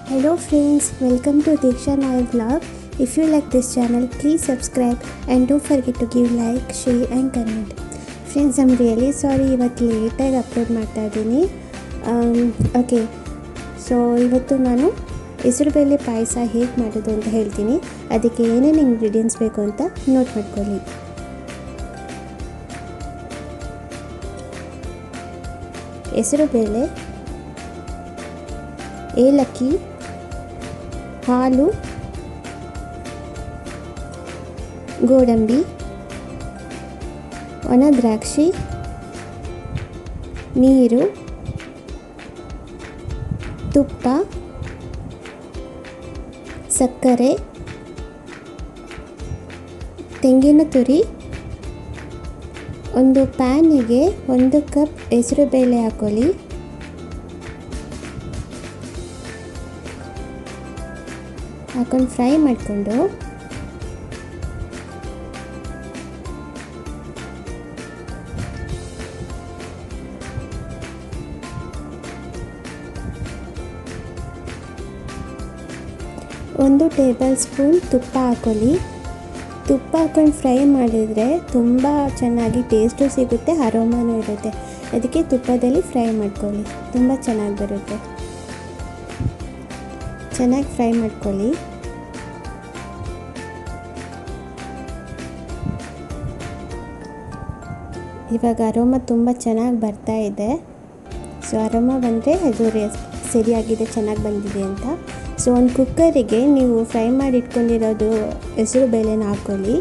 Hello friends, welcome to Diksha Nair vlog. If you like this channel, please subscribe and don't forget to give like, share and comment. Friends, I'm really sorry ಇವತ್ತು ಲೇಟಾಗಿ upload ಮಾಡ್ತಾ ಇದ್ದೀನಿ. Okay, so ಇವತ್ತು ನಾನು ಹೆಸರುಬೇಳೆ ಪಾಯಸ ಹೇಗೆ ಮಾಡೋದು ಅಂತ ಹೇಳ್ತೀನಿ. ಅದಕ್ಕೆ ಏನೇನು ಇಂಗ್ರೀಡಿಯೆಂಟ್ಸ್ ಬೇಕು ಅಂತ ನೋಟ್ ಮಾಡ್ಕೊಳ್ಳಿ. ಹೆಸರುಬೇಳೆ, ಏಲಕ್ಕಿ, ಹಾಲು, ಗೋಡಂಬಿ, ಒಣ ದ್ರಾಕ್ಷಿ, ನೀರು, ತುಪ್ಪ, ಸಕ್ಕರೆ, ತೆಂಗಿನ ತುರಿ. ಒಂದು ಪ್ಯಾನಿಗೆ 1 ಕಪ್ ಹೆಸರುಬೇಳೆ ಹಾಕೊಳ್ಳಿ. ಹಾಕೊಂಡು ಫ್ರೈ ಮಾಡಿಕೊಂಡು ಒಂದು ಟೇಬಲ್ ಸ್ಪೂನ್ ತುಪ್ಪ ಹಾಕೊಳ್ಳಿ. ತುಪ್ಪ ಹಾಕೊಂಡು ಫ್ರೈ ಮಾಡಿದರೆ ತುಂಬ ಚೆನ್ನಾಗಿ ಟೇಸ್ಟು ಸಿಗುತ್ತೆ, ಅರೋಮಾನೂ ಇರುತ್ತೆ. ಅದಕ್ಕೆ ತುಪ್ಪದಲ್ಲಿ ಫ್ರೈ ಮಾಡ್ಕೊಳ್ಳಿ, ತುಂಬ ಚೆನ್ನಾಗಿ ಬರುತ್ತೆ. ಚೆನ್ನಾಗಿ ಫ್ರೈ ಮಾಡ್ಕೊಳ್ಳಿ. ಇವಾಗ ಅರೋಮಾ ತುಂಬ ಚೆನ್ನಾಗಿ ಬರ್ತಾ ಇದೆ. ಸೊ ಅರೋಮಾ ಬಂದರೆ ಅದು ಸರಿಯಾಗಿದೆ, ಚೆನ್ನಾಗಿ ಬಂದಿದೆ ಅಂತ. ಸೊ ಒಂದು ಕುಕ್ಕರಿಗೆ ನೀವು ಫ್ರೈ ಮಾಡಿ ಇಟ್ಕೊಂಡಿರೋದು ಹೆಸರು ಬೇಳೆನ ಹಾಕ್ಕೊಳ್ಳಿ.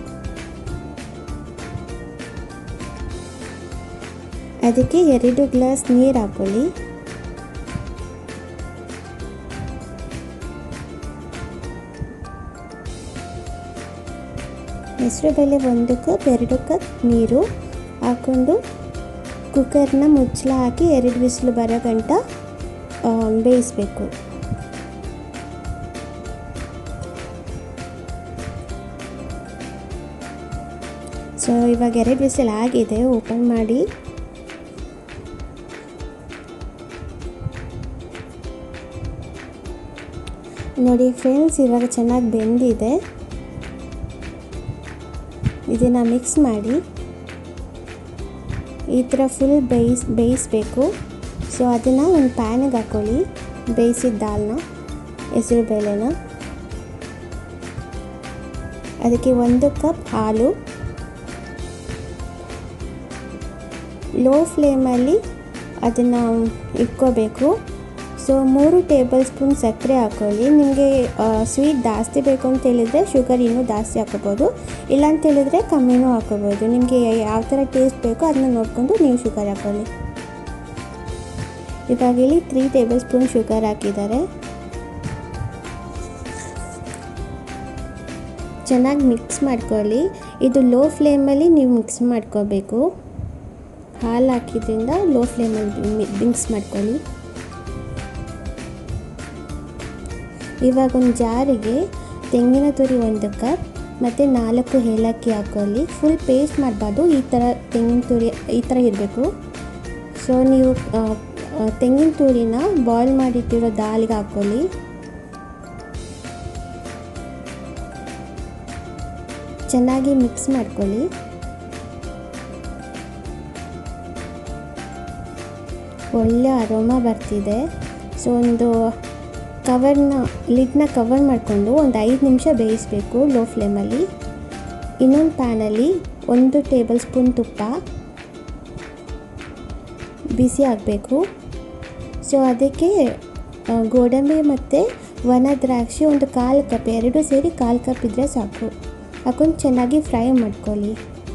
ಅದಕ್ಕೆ 2 ಗ್ಲಾಸ್ ನೀರು ಹಾಕ್ಕೊಳ್ಳಿ. ಹೆಸರುಬೇಳೆ 1 ಕಪ್ 2 ಕಪ್ ನೀರು ಹಾಕ್ಕೊಂಡು ಕುಕ್ಕರ್ನ ಮುಚ್ಚಳ ಹಾಕಿ 2 ವಿಸಿಲು ಬರೋ ಗಂಟ ಬೇಯಿಸಬೇಕು. ಸೊ ಇವಾಗ 2 ವಿಸಿಲ್ ಆಗಿದೆ. ಓಪನ್ ಮಾಡಿ ನೋಡಿ ಫ್ರೆಂಡ್ಸ್, ಇವಾಗ ಚೆನ್ನಾಗಿ ಬೆಂದಿದೆ. ಇದನ್ನು ಮಿಕ್ಸ್ ಮಾಡಿ ಈ ಥರ ಫುಲ್ ಬೇಯಿಸಬೇಕು. ಸೊ ಅದನ್ನು ಒಂದು ಪ್ಯಾನಿಗೆ ಹಾಕ್ಕೊಳ್ಳಿ. ಬೇಯಿಸಿದ ದಾಲ್ನ, ಹೆಸರು ಬೇಳೆನ, ಅದಕ್ಕೆ 1 ಕಪ್ ಹಾಲು. ಲೋ ಫ್ಲೇಮಲ್ಲಿ ಅದನ್ನು ಇಟ್ಕೋಬೇಕು. ಸೊ 3 ಟೇಬಲ್ ಸ್ಪೂನ್ ಸಕ್ಕರೆ ಹಾಕ್ಕೊಳ್ಳಿ. ನಿಮಗೆ ಸ್ವೀಟ್ ಜಾಸ್ತಿ ಬೇಕು ಅಂತ ಹೇಳಿದರೆ ಶುಗರ್ ಇನ್ನೂ ಜಾಸ್ತಿ ಹಾಕೋಬೋದು, ಇಲ್ಲ ಅಂತ ಹೇಳಿದರೆ ಕಮ್ಮಿನೂ ಹಾಕೋಬೋದು. ನಿಮಗೆ ಯಾವ ಥರ ಟೇಸ್ಟ್ ಬೇಕೋ ಅದನ್ನ ನೋಡಿಕೊಂಡು ನೀವು ಶುಗರ್ ಹಾಕ್ಕೊಳ್ಳಿ. ಇವಾಗ ಇಲ್ಲಿ 3 ಟೇಬಲ್ ಸ್ಪೂನ್ ಶುಗರ್ ಹಾಕಿದ್ದಾರೆ. ಚೆನ್ನಾಗಿ ಮಿಕ್ಸ್ ಮಾಡ್ಕೊಳ್ಳಿ. ಇದು ಲೋ ಫ್ಲೇಮಲ್ಲಿ ನೀವು ಮಿಕ್ಸ್ ಮಾಡ್ಕೋಬೇಕು. ಹಾಲು ಹಾಕಿದ್ರಿಂದ ಲೋ ಫ್ಲೇಮಲ್ಲಿ ಮಿಕ್ಸ್ ಮಾಡ್ಕೊಳ್ಳಿ. ಇವಾಗ ಒಂದು ಜಾರಿಗೆ ತೆಂಗಿನ ತುರಿ 1 ಕಪ್ ಮತ್ತು 4 ಏಲಕ್ಕಿ ಹಾಕ್ಕೊಳ್ಳಿ. ಫುಲ್ ಪೇಸ್ಟ್ ಮಾಡಬಾರ್ದು, ಈ ಥರ ತೆಂಗಿನ ತುರಿ ಈ ಥರ ಇರಬೇಕು. ಸೊ ನೀವು ತೆಂಗಿನ ತುರಿನ ಬಾಯ್ಲ್ ಮಾಡಿಟ್ಟಿರೋ ದಾಲಿಗೆ ಹಾಕ್ಕೊಳ್ಳಿ. ಚೆನ್ನಾಗಿ ಮಿಕ್ಸ್ ಮಾಡ್ಕೊಳ್ಳಿ. ಒಳ್ಳೆ ಅರೋಮಾ ಬರ್ತಿದೆ. ಸೊ ಒಂದು ಲಿಡ್ನ ಕವರ್ ಮಾಡಿಕೊಂಡು ಒಂದು 5 ನಿಮಿಷ ಬೇಯಿಸಬೇಕು ಲೋ ಫ್ಲೇಮಲ್ಲಿ. ಇನ್ನೊಂದು ಪ್ಯಾನಲ್ಲಿ 1 ಟೇಬಲ್ ಸ್ಪೂನ್ ತುಪ್ಪ ಬಿಸಿ ಆಗಬೇಕು. ಸೊ ಅದಕ್ಕೆ ಗೋಡಂಬಿ ಮತ್ತು ಒಣ ದ್ರಾಕ್ಷಿ ಒಂದು 1/4 ಕಪ್, 2 ಸೇರಿ 1/4 ಕಪ್ ಇದ್ದರೆ ಸಾಕು. ಹಾಕೊಂಡು ಚೆನ್ನಾಗಿ ಫ್ರೈ ಮಾಡ್ಕೊಳ್ಳಿ.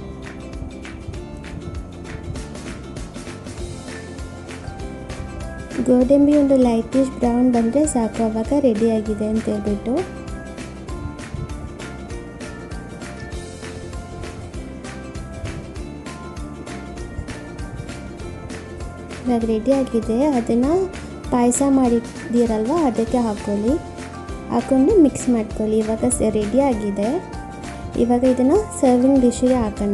ಗೋಡಂಬಿ ಒಂದು ಲೈಟಿಶ್ ಬ್ರೌನ್ ಬಂದರೆ ಸಾಕು, ಆವಾಗ ರೆಡಿಯಾಗಿದೆ ಅಂತ ಹೇಳ್ಬಿಟ್ಟು. ಇವಾಗ ರೆಡಿಯಾಗಿದೆ. ಅದನ್ನು ಪಾಯಸ ಮಾಡಿದ್ದೀರಲ್ವ ಅದಕ್ಕೆ ಹಾಕ್ಕೊಳ್ಳಿ. ಹಾಕ್ಕೊಂಡು ಮಿಕ್ಸ್ ಮಾಡ್ಕೊಳ್ಳಿ. ಇವಾಗ ರೆಡಿಯಾಗಿದೆ. ಇವಾಗ ಇದನ್ನು ಸರ್ವಿಂಗ್ ಡಿಶ್ಗೆ ಹಾಕೋಣ.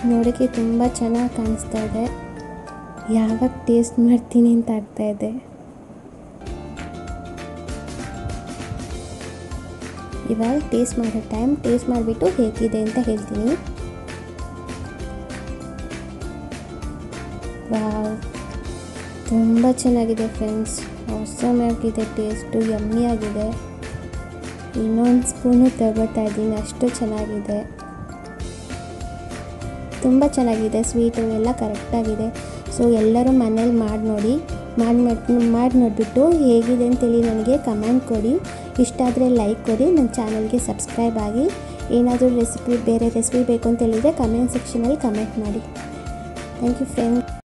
ನೋಡೋಕ್ಕೆ ತುಂಬ ಚೆನ್ನಾಗಿ ಕಾಣಿಸ್ತಾ ಇದೆ. ಯಾವಾಗ ಟೇಸ್ಟ್ ಮಾಡ್ತೀನಿ ಅಂತ ಆಗ್ತಾ ಇದೆ. ಇವಾಗ ಟೇಸ್ಟ್ ಮಾಡೋ ಟೈಮ್. ಟೇಸ್ಟ್ ಮಾಡಿಬಿಟ್ಟು ಹೇಗಿದೆ ಅಂತ ಹೇಳ್ತೀನಿ. ವಾವ್, ತುಂಬ ಚೆನ್ನಾಗಿದೆ ಫ್ರೆಂಡ್ಸ್. ಆಸಮ್ ಆಗಿದೆ, ಟೇಸ್ಟು ಯಮ್ಮಿ ಆಗಿದೆ. ಇನ್ನೊಂದು ಸ್ಪೂನು ತಗೋತಾ ಇದ್ದೀನಿ, ಅಷ್ಟು ಚೆನ್ನಾಗಿದೆ. ತುಂಬ ಚೆನ್ನಾಗಿದೆ, ಸ್ವೀಟು ಎಲ್ಲ ಕರೆಕ್ಟಾಗಿದೆ. ಸೊ ಎಲ್ಲರೂ ಮನೇಲಿ ಮಾಡಿ ನೋಡಿ. ಮಾಡಿ ನೋಡಿಬಿಟ್ಟು ಹೇಗಿದೆ ಅಂತೇಳಿ ನನಗೆ ಕಮೆಂಟ್ ಕೊಡಿ. ಇಷ್ಟ ಆದರೆ ಲೈಕ್ ಕೊಡಿ, ನನ್ನ ಚಾನಲ್ಗೆ ಸಬ್ಸ್ಕ್ರೈಬ್ ಆಗಿ. ಏನಾದರೂ ಬೇರೆ ರೆಸಿಪಿ ಬೇಕು ಅಂತ ಹೇಳಿದರೆ ಕಮೆಂಟ್ ಸೆಕ್ಷನಲ್ಲಿ ಕಮೆಂಟ್ ಮಾಡಿ. Thank you friends.